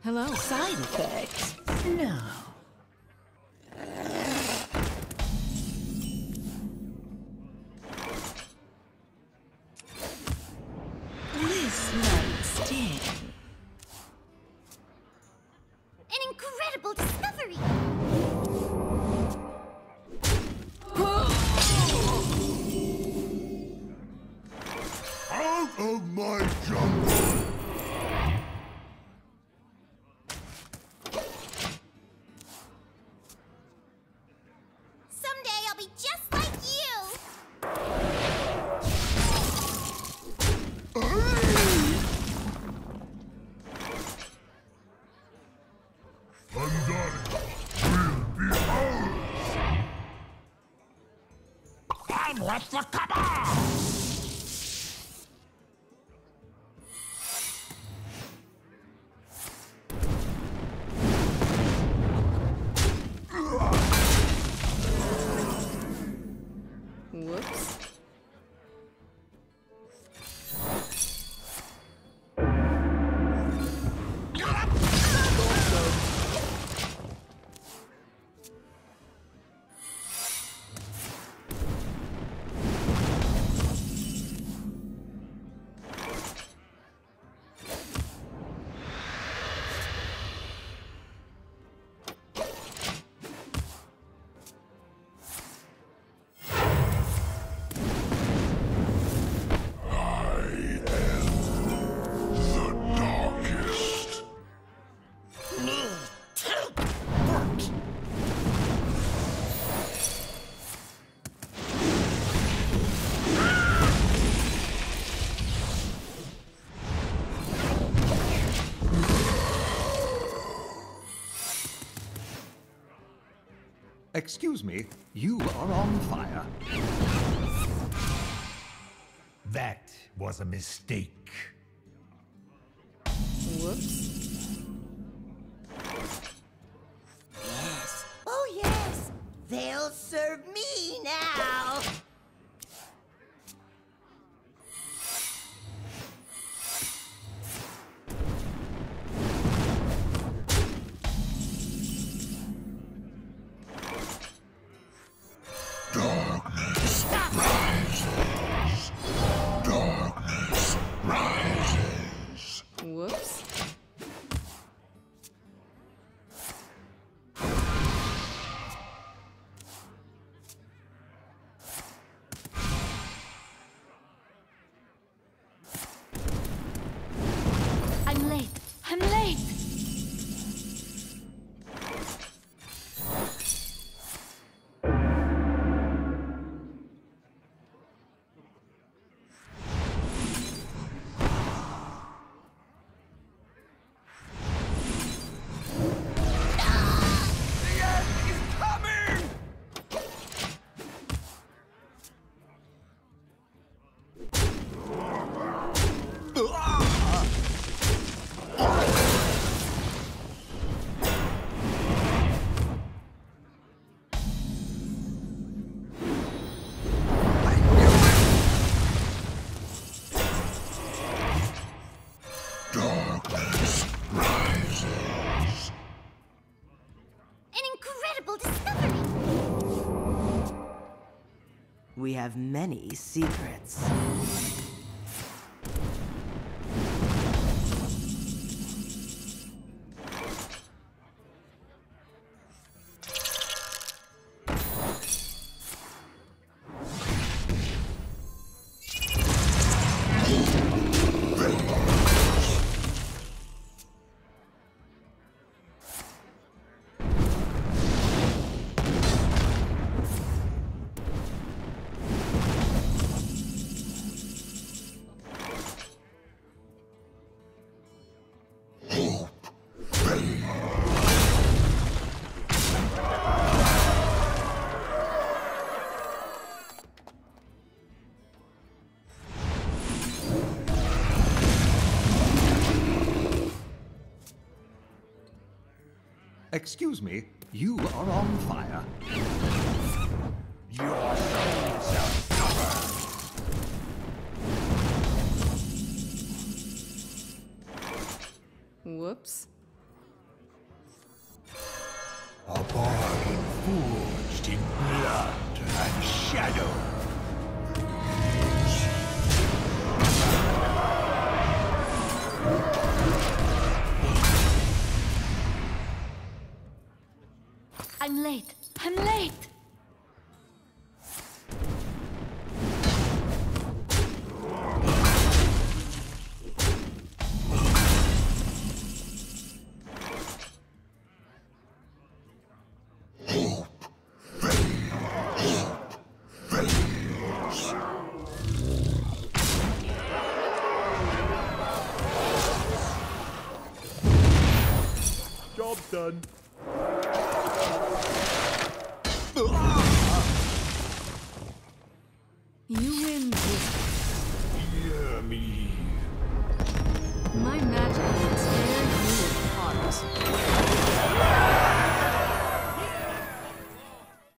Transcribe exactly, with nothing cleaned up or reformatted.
Hello. Side effects? No. This might sting. An incredible discovery! Out of my jungle! Someday I'll be just like you! Undying will be ours! I'm with the command! Whoops. The darkest. Me too! What? Excuse me, you are on fire. That was a mistake. Whoops. Yes. Oh, yes. They'll serve me now. Darkness rises. Darkness rises. Whoops. I'm late. I'm late! Darkness rises. An incredible discovery! We have many secrets. Excuse me, you are on fire. Your soul shall suffer! Whoops. in blood and shadow. I'm late. I'm late. Job done. You win this. Hear me. My magic can tear you apart.